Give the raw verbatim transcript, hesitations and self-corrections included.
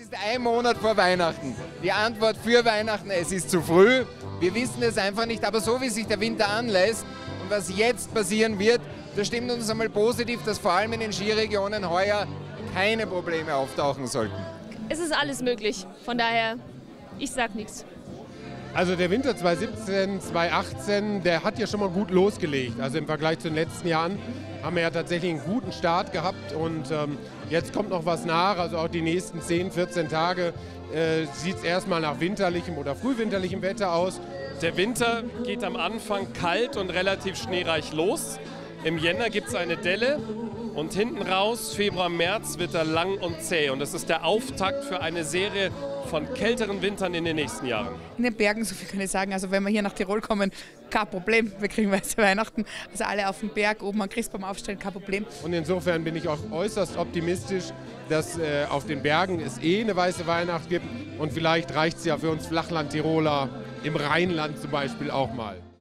ist ein Monat vor Weihnachten. Die Antwort für Weihnachten, es ist zu früh. Wir wissen es einfach nicht, aber so wie sich der Winter anlässt und was jetzt passieren wird, das stimmt uns einmal positiv, dass vor allem in den Skiregionen heuer keine Probleme auftauchen sollten. Es ist alles möglich, von daher, ich sag nichts. Also der Winter zwanzig siebzehn, zwanzig achtzehn, der hat ja schon mal gut losgelegt. Also im Vergleich zu den letzten Jahren haben wir ja tatsächlich einen guten Start gehabt und ähm, jetzt kommt noch was nach. Also auch die nächsten zehn, vierzehn Tage äh, sieht es erstmal nach winterlichem oder frühwinterlichem Wetter aus. Der Winter geht am Anfang kalt und relativ schneereich los. Im Jänner gibt es eine Delle und hinten raus, Februar, März, wird er lang und zäh. Und das ist der Auftakt für eine Serie von kälteren Wintern in den nächsten Jahren. In den Bergen, so viel kann ich sagen, also wenn wir hier nach Tirol kommen, kein Problem, wir kriegen weiße Weihnachten. Also alle auf dem Berg oben am Christbaum aufstellen, kein Problem. Und insofern bin ich auch äußerst optimistisch, dass äh, auf den Bergen es eh eine weiße Weihnacht gibt und vielleicht reicht es ja für uns Flachland-Tiroler im Rheinland zum Beispiel auch mal.